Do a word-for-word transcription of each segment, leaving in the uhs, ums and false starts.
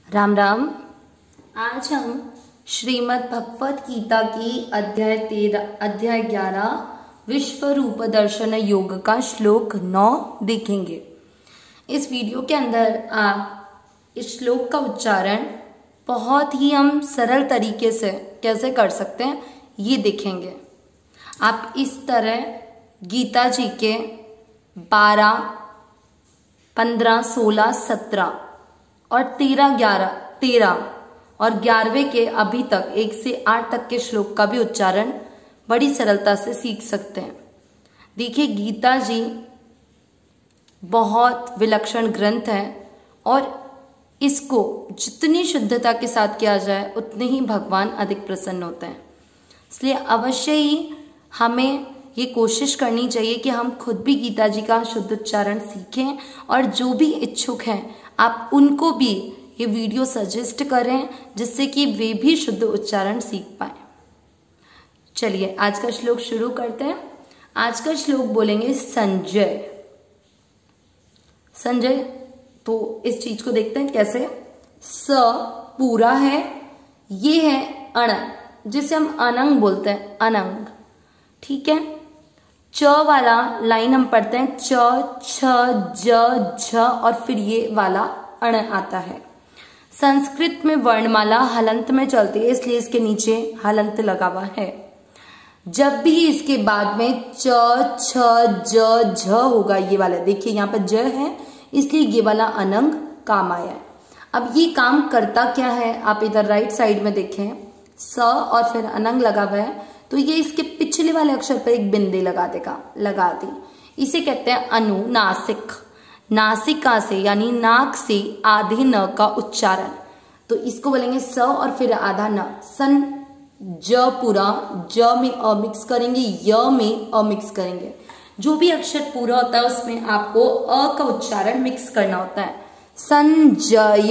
राम राम। आज हम श्रीमद् भगवत गीता की अध्याय तेरह अध्याय ग्यारह विश्व रूप दर्शन योग का श्लोक नौ देखेंगे। इस वीडियो के अंदर आप इस श्लोक का उच्चारण बहुत ही हम सरल तरीके से कैसे कर सकते हैं ये देखेंगे। आप इस तरह गीता जी के बारह, पंद्रह, सोलह, सत्रह और तेरह, ग्यारह, तेरह और ग्यारहवें के अभी तक एक से आठ तक के श्लोक का भी उच्चारण बड़ी सरलता से सीख सकते हैं। देखिए, गीता जी बहुत विलक्षण ग्रंथ है और इसको जितनी शुद्धता के साथ किया जाए उतने ही भगवान अधिक प्रसन्न होते हैं। इसलिए अवश्य ही हमें ये कोशिश करनी चाहिए कि हम खुद भी गीता जी का शुद्ध उच्चारण सीखें और जो भी इच्छुक हैं आप उनको भी ये वीडियो सजेस्ट करें जिससे कि वे भी शुद्ध उच्चारण सीख पाए। चलिए आज का श्लोक शुरू करते हैं। आज का श्लोक बोलेंगे संजय। संजय तो इस चीज को देखते हैं कैसे। स पूरा है, ये है अण जिसे हम अनंग बोलते हैं, अनंग। ठीक है। च वाला लाइन हम पढ़ते हैं च, छ, ज, झ और फिर ये वाला अण आता है। संस्कृत में वर्णमाला हलंत में चलती है, इसलिए इसके नीचे हलंत लगा हुआ है। जब भी इसके बाद में च, छ, ज, झ होगा, ये वाला देखिए यहाँ पर ज है इसलिए ये वाला अनंग काम आया है। अब ये काम करता क्या है, आप इधर राइट साइड में देखें, स और फिर अनंग लगा हुआ है तो ये इसके पिछले वाले अक्षर पर एक बिंदी लगा देगा, लगा दी। इसे कहते हैं अनुनासिक। नासिका से यानी नाक से आधे न का उच्चारण, तो इसको बोलेंगे स और फिर आधा न। सन ज पूरा, ज में अ मिक्स करेंगे, य में अ मिक्स करेंगे। जो भी अक्षर पूरा होता है उसमें आपको अ का उच्चारण मिक्स करना होता है। संजय,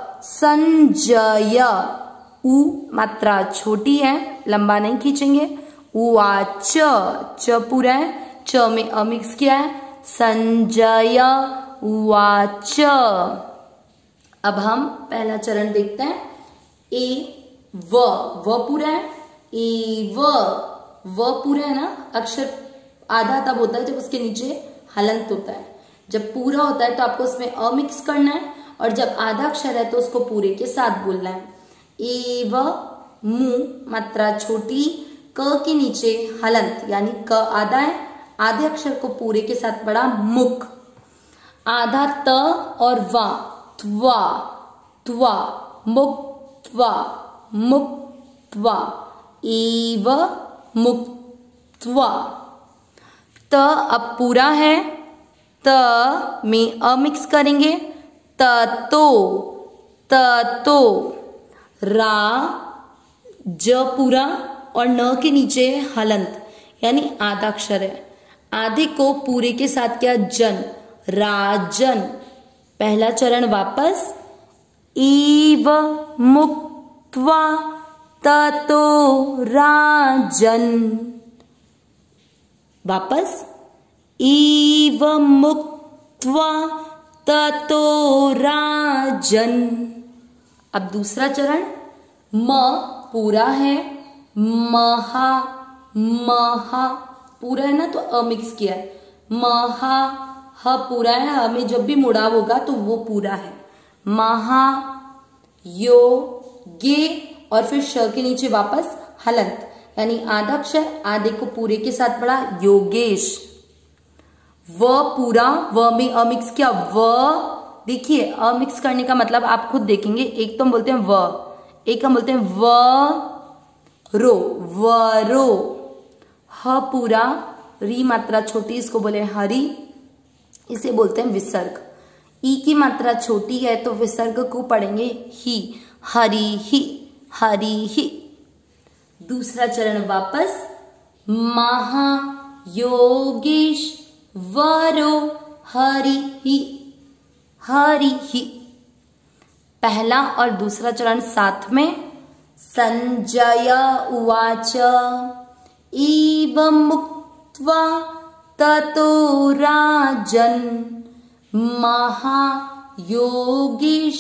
संजय। उ मात्रा छोटी है, लंबा नहीं खींचेंगे। उवाच, च पूरा है, च में अ मिक्स किया है। संजय उवाच। अब हम पहला चरण देखते हैं। ए व, व पूरा है, ए व, व पूरा है ना। अक्षर आधा तब होता है जब उसके नीचे हलंत होता है। जब पूरा होता है तो आपको उसमें अ मिक्स करना है और जब आधा अक्षर है तो उसको पूरे के साथ बोलना है। एव मु मात्रा छोटी, क के नीचे हलंत यानी क आधा है, आधे अक्षर को पूरे के साथ पढ़ा मुख। आधा त और वा, त्वा, त्वा, मुख, त्वा, मुख, त्वा, एव मुख, त्वा। त अब पूरा है, त में अ मिक्स करेंगे, त तो, त तो। रा ज पूरा और न के नीचे हलंत यानी आधा अक्षर है, आधे को पूरे के साथ क्या जन, राजन। पहला चरण वापस। ईव मुक्त्वा ततो राजन। वापस। ईव मुक्त्वा ततो राजन। अब दूसरा चरण। म पूरा है, महा, महा पूरा है ना तो अ मिक्स किया है। महा, ह पूरा है, ह में जब भी मुड़ाव होगा तो वो पूरा है। महा यो गे और फिर श के नीचे वापस हलंत यानी आधा अक्षर, आधे को पूरे के साथ पढ़ा योगेश। व पूरा, व में अ मिक्स किया, व देखिए अ मिक्स करने का मतलब आप खुद देखेंगे। एक तो हम बोलते हैं व, एक हम बोलते हैं व रो, व रो। ह पूरा, री मात्रा छोटी, इसको बोले हरि, इसे बोलते हैं विसर्ग। ई की मात्रा छोटी है तो विसर्ग को पढ़ेंगे ही, हरि ही, हरि ही। दूसरा चरण वापस। महा योगेश वरो हरि ही, हरि ही। पहला और दूसरा चरण साथ में। संजय उवाच एवं मुक्त्वा ततो राजन महायोगेश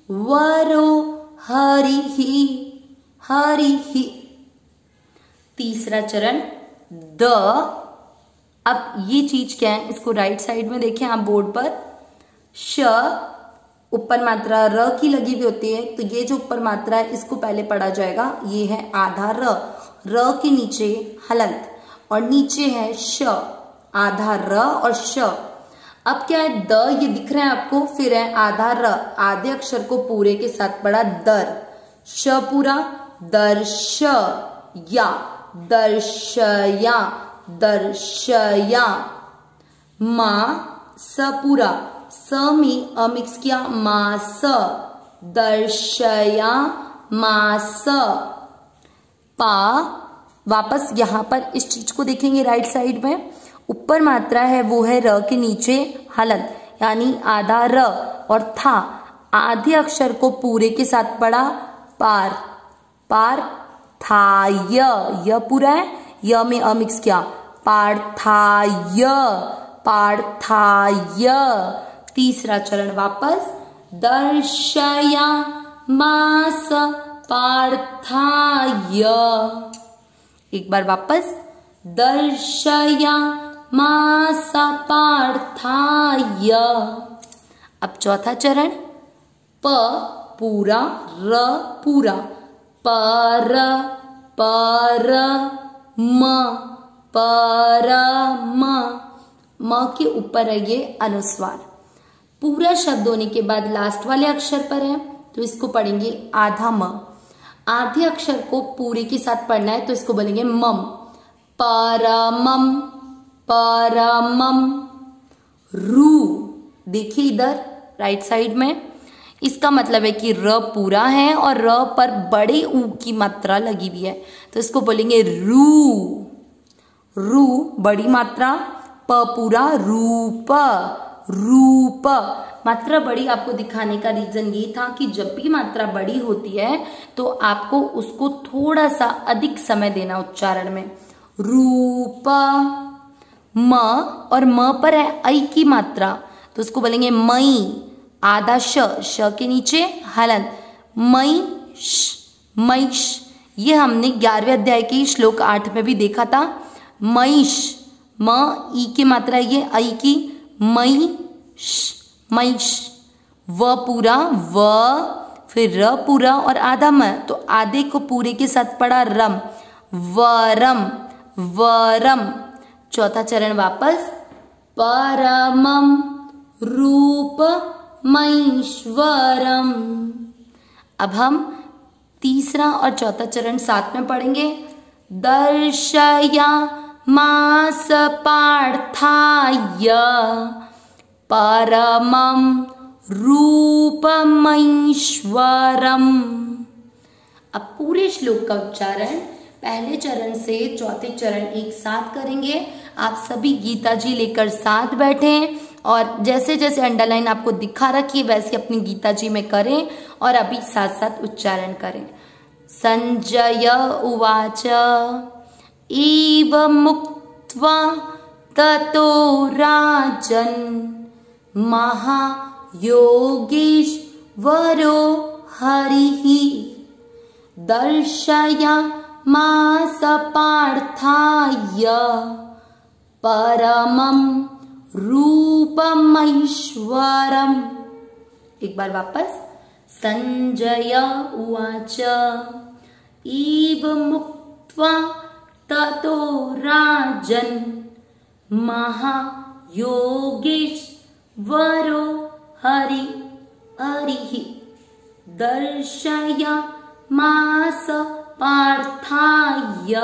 वरो हरिहि हरिहि। तीसरा चरण द। अब ये चीज क्या है, इसको राइट साइड में देखें आप बोर्ड पर। श ऊपर मात्रा र की लगी हुई होती है, तो ये जो ऊपर मात्रा है इसको पहले पढ़ा जाएगा। ये है आधा र, र के नीचे हलंत और नीचे है श, आधा र और श। अब क्या है, द ये दिख रहा है आपको, फिर है आधा र, आधे अक्षर को पूरे के साथ पढ़ा दर, श पूरा, दर्श या, दर्शया दर्शया। मा स पूरा, स में अ मिक्स किया, मास, दर्शया मास। पा वापस यहां पर इस चीज को देखेंगे राइट साइड में, ऊपर मात्रा है वो है र के नीचे हलंत, यानी आधा र, और था आधे अक्षर को पूरे के साथ पढ़ा पार, पार था य, य पूरा है, य में अ मिक्स किया, पार्थाय पार्थाय। तीसरा चरण वापस, दर्शया मास पार्थाय। एक बार वापस, दर्शया मास पार्थाय। अब चौथा चरण, प पूरा र पूरा, पर पर म परम, म के ऊपर है ये अनुस्वार। पूरा शब्द होने के बाद लास्ट वाले अक्षर पर है, तो इसको पढ़ेंगे आधा म। आधे अक्षर को पूरे के साथ पढ़ना है, तो इसको बोलेंगे मम, परमम परमम। रू देखिए इधर राइट साइड में, इसका मतलब है कि र पूरा है और र पर बड़े ऊ की मात्रा लगी हुई है, तो इसको बोलेंगे रू, रू बड़ी मात्रा, प पूरा रूप, रूप। मात्रा बड़ी आपको दिखाने का रीजन ये था कि जब भी मात्रा बड़ी होती है तो आपको उसको थोड़ा सा अधिक समय देना उच्चारण में। रूप, म और म पर है ऐ की मात्रा, तो उसको बोलेंगे मई, आधा श, श के नीचे हलंत, मई मैश। ये हमने ग्यारहवें अध्याय के श्लोक आठ में भी देखा था। मैश, म ई की मात्रा ये ऐ की, मई मैश। व पूरा व, फिर र पूरा और आधा म, तो आधे को पूरे के साथ पढ़ा रम, वरम वरम। चौथा चरण वापस, परमम रूप महेश्वरम। अब हम तीसरा और चौथा चरण साथ में पढ़ेंगे। दर्शया मास पार्थाय परमम रूपमैश्वरम। अब पूरे श्लोक का उच्चारण पहले चरण से चौथे चरण एक साथ करेंगे। आप सभी गीता जी लेकर साथ बैठें और जैसे जैसे अंडरलाइन आपको दिखा रखी है वैसे अपनी गीता जी में करें और अभी साथ साथ उच्चारण करें। संजय उवाच एवं मुक्त्वा ततो राजन् महायोगीश्वरो हरिः दर्शयामास पार्थाय परमं रूपमैश्वरम्। एक बार वापस। संजय उवाच एवं मुक्त्वा ततो राजन् महायोगीश्वरो हरि हरिः दर्शयामास पार्थाय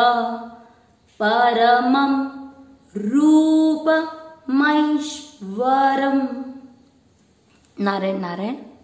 परमं रूपमैश्वरम्। नारायण नारायण।